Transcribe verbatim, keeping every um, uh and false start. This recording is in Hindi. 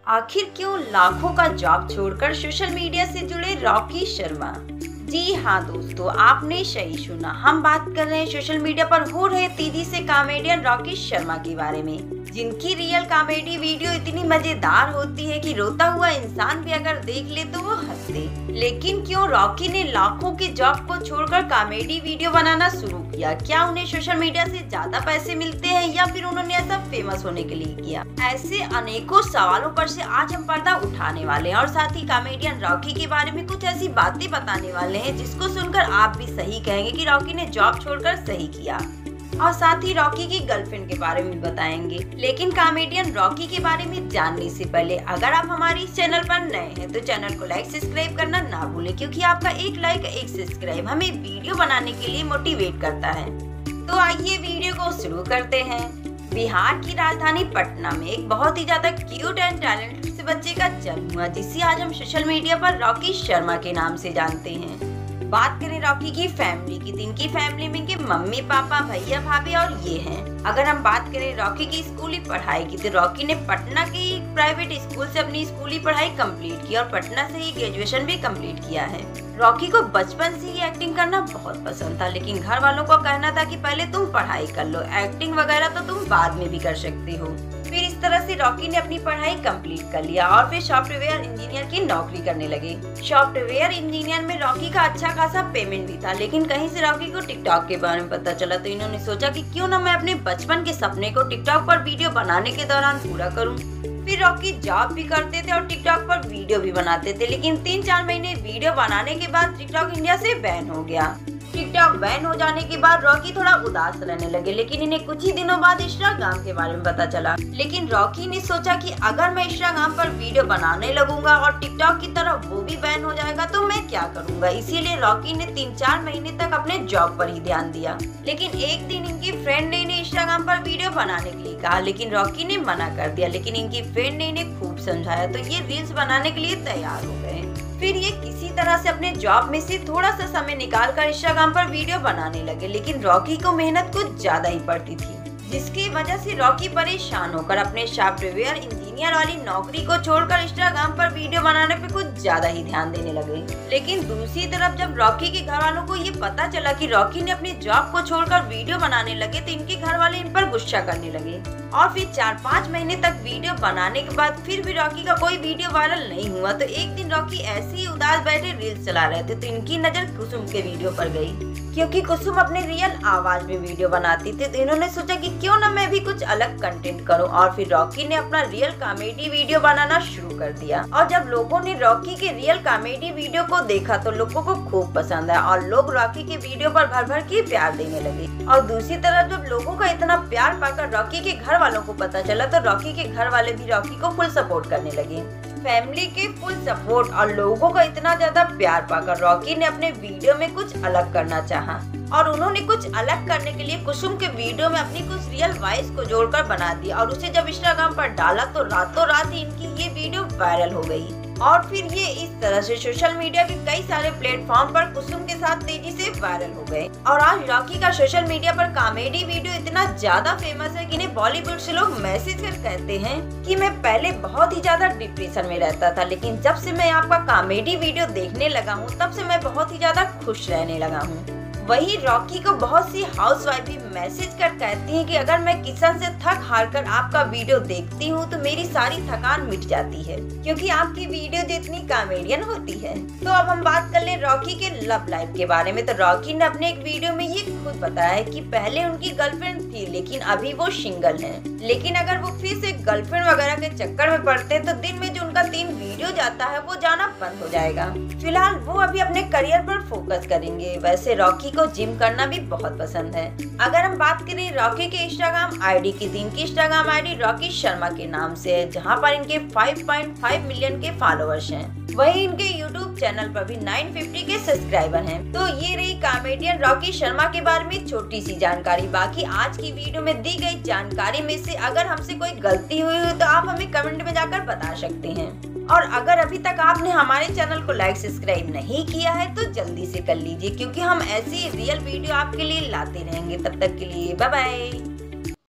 आखिर क्यों लाखों का जॉब छोड़कर सोशल मीडिया से जुड़े रॉकी शर्मा? जी हाँ दोस्तों, आपने सही सुना। हम बात कर रहे हैं सोशल मीडिया पर हो रहे तेजी से कॉमेडियन रॉकी शर्मा के बारे में, जिनकी रियल कॉमेडी वीडियो इतनी मजेदार होती है कि रोता हुआ इंसान भी अगर देख ले तो वो हंस दे। लेकिन क्यों रॉकी ने लाखों के जॉब को छोड़कर कॉमेडी वीडियो बनाना शुरू किया? क्या उन्हें सोशल मीडिया से ज्यादा पैसे मिलते हैं या फिर उन्होंने ऐसा फेमस होने के लिए किया? ऐसे अनेकों सवालों पर से आज हम पर्दा उठाने वाले हैं और साथ ही कॉमेडियन रॉकी के बारे में कुछ ऐसी बातें बताने वाले हैं जिसको सुनकर आप भी सही कहेंगे कि रॉकी ने जॉब छोड़कर सही किया। और साथ ही रॉकी की गर्लफ्रेंड के बारे में बताएंगे। लेकिन कॉमेडियन रॉकी के बारे में जानने से पहले अगर आप हमारे इस चैनल पर नए हैं तो चैनल को लाइक सब्सक्राइब करना ना भूलें, क्योंकि आपका एक लाइक एक सब्सक्राइब हमें वीडियो बनाने के लिए मोटिवेट करता है। तो आइए वीडियो को शुरू करते हैं। बिहार की राजधानी पटना में एक बहुत ही ज्यादा क्यूट एंड टैलेंटेड से बच्चे का जन्म हुआ, जिसे आज हम सोशल मीडिया पर रॉकी शर्मा के नाम से जानते हैं। बात करें रॉकी की फैमिली की, तो इनकी फैमिली में इनके मम्मी पापा, भैया भाभी और ये हैं। अगर हम बात करें रॉकी की स्कूली पढ़ाई की, तो रॉकी ने पटना के प्राइवेट स्कूल से अपनी स्कूली पढ़ाई कंप्लीट की और पटना से ही ग्रेजुएशन भी कंप्लीट किया है। रॉकी को बचपन से ही एक्टिंग करना बहुत पसंद था, लेकिन घर वालों का कहना था कि पहले तुम पढ़ाई कर लो, एक्टिंग वगैरह तो तुम बाद में भी कर सकते हो। फिर इस तरह से रॉकी ने अपनी पढ़ाई कंप्लीट कर लिया और फिर सॉफ्टवेयर इंजीनियर की नौकरी करने लगे। सॉफ्टवेयर इंजीनियर में रॉकी का अच्छा खासा पेमेंट भी था, लेकिन कहीं से रॉकी को टिकटॉक के बारे में पता चला, तो इन्होंने सोचा कि क्यों ना मैं अपने बचपन के सपने को टिकटॉक पर वीडियो बनाने के दौरान पूरा करूं। फिर रॉकी जॉब भी करते थे और टिकटॉक पर वीडियो भी बनाते थे, लेकिन तीन चार महीने वीडियो बनाने के बाद टिकटॉक इंडिया से बैन हो गया। टिकटॉक बैन हो जाने के बाद रॉकी थोड़ा उदास रहने लगे, लेकिन इन्हें कुछ ही दिनों बाद इंस्टाग्राम के बारे में पता चला। लेकिन रॉकी ने सोचा कि अगर मैं इंस्टाग्राम पर वीडियो बनाने लगूंगा और टिकटॉक की तरह वो भी बैन हो जाएगा तो मैं क्या करूंगा। इसीलिए रॉकी ने तीन चार महीने तक अपने जॉब पर ही ध्यान दिया। लेकिन एक दिन इनकी फ्रेंड ने इन्हें इंस्टाग्राम पर वीडियो बनाने के लिए कहा, लेकिन रॉकी ने मना कर दिया। लेकिन इनकी फ्रेंड ने इन्हें खूब समझाया, तो ये रील्स बनाने के लिए तैयार हो गए। फिर ये किसी तरह से अपने जॉब में से थोड़ा सा समय निकाल कर इंस्टाग्राम पर वीडियो बनाने लगे, लेकिन रॉकी को मेहनत कुछ ज्यादा ही पड़ती थी, जिसकी वजह से रॉकी परेशान होकर अपने सॉफ्टवेयर इंजीनियर वाली नौकरी को छोड़कर इंस्टाग्राम पर वीडियो बनाने पे कुछ ज्यादा ही ध्यान देने लगे। लेकिन दूसरी तरफ जब रॉकी के घर वालों को ये पता चला कि रॉकी ने अपनी जॉब को छोड़कर वीडियो बनाने लगे, तो इनके घर वाले इन पर गुस्सा करने लगे। और फिर चार पाँच महीने तक वीडियो बनाने के बाद फिर भी रॉकी का कोई वीडियो वायरल नहीं हुआ। तो एक दिन रॉकी ऐसे ही उदास बैठे रील्स चला रहे थे, तो इनकी नजर कुसुम के वीडियो पर गई, क्योंकि कुसुम अपने रियल आवाज में वीडियो बनाती थी। तो इन्होंने सोचा कि क्यों ना मैं भी कुछ अलग कंटेंट करूं, और फिर रॉकी ने अपना रियल कॉमेडी वीडियो बनाना शुरू कर दिया। और जब लोगों ने रॉकी के रियल कॉमेडी वीडियो को देखा तो लोगों को खूब पसंद आया और लोग रॉकी के वीडियो पर भर भर के प्यार देने लगे। और दूसरी तरफ जब लोगों का इतना प्यार पाकर रॉकी के घर वालों को पता चला, तो रॉकी के घर वाले भी रॉकी को फुल सपोर्ट करने लगे। फैमिली के फुल सपोर्ट और लोगों का इतना ज्यादा प्यार पाकर रॉकी ने अपने वीडियो में कुछ अलग करना चाहा, और उन्होंने कुछ अलग करने के लिए कुसुम के वीडियो में अपनी कुछ रियल वॉइस को जोड़कर बना दिया और उसे जब इंस्टाग्राम पर डाला तो रातों रात ही इनकी ये वीडियो वायरल हो गई। और फिर ये इस तरह से सोशल मीडिया के कई सारे प्लेटफॉर्म पर कुसुम के साथ तेजी से वायरल हो गए। और आज रॉकी का सोशल मीडिया पर कॉमेडी वीडियो इतना ज्यादा फेमस है कि इन्हें बॉलीवुड से लोग मैसेज कर कहते हैं कि मैं पहले बहुत ही ज्यादा डिप्रेशन में रहता था, लेकिन जब से मैं आपका कॉमेडी वीडियो देखने लगा हूँ तब से मैं बहुत ही ज्यादा खुश रहने लगा हूँ। वही रॉकी को बहुत सी हाउसवाइफ भी मैसेज कर कहती हैं कि अगर मैं किचन से थक हार कर आपका वीडियो देखती हूँ तो मेरी सारी थकान मिट जाती है, क्योंकि आपकी वीडियो जितनी कॉमेडियन होती है। तो अब हम बात कर ले रॉकी के लव लाइफ के बारे में। तो रॉकी ने अपने एक वीडियो में ये खुद बताया है कि पहले उनकी गर्लफ्रेंड थी, लेकिन अभी वो सिंगल है। लेकिन अगर वो फिर से गर्लफ्रेंड वगैरह के चक्कर में पड़ते हैं तो दिन में जो उनका तीन वीडियो जाता है वो जाना बंद हो जाएगा। फिलहाल वो अभी अपने करियर पर फोकस करेंगे। वैसे रॉकी को जिम करना भी बहुत पसंद है। अगर हम बात करें रॉकी के इंस्टाग्राम आईडी की, तो इनकी इंस्टाग्राम आईडी रॉकी शर्मा के नाम से है, जहां पर इनके पाँच पॉइंट पाँच मिलियन के फॉलोअर्स हैं। वहीं इनके यूट्यूब चैनल पर भी नौ सौ पचास के सब्सक्राइबर हैं। तो ये रही कॉमेडियन रॉकी शर्मा के बारे में छोटी सी जानकारी। बाकी आज की वीडियो में दी गई जानकारी में से अगर हमसे कोई गलती हुई हो तो आप हमें कमेंट में जाकर बता सकते हैं। और अगर अभी तक आपने हमारे चैनल को लाइक सब्सक्राइब नहीं किया है तो जल्दी से कर लीजिए, क्योंकि हम ऐसी रियल वीडियो आपके लिए लाते रहेंगे। तब तक के लिए बाय बाय।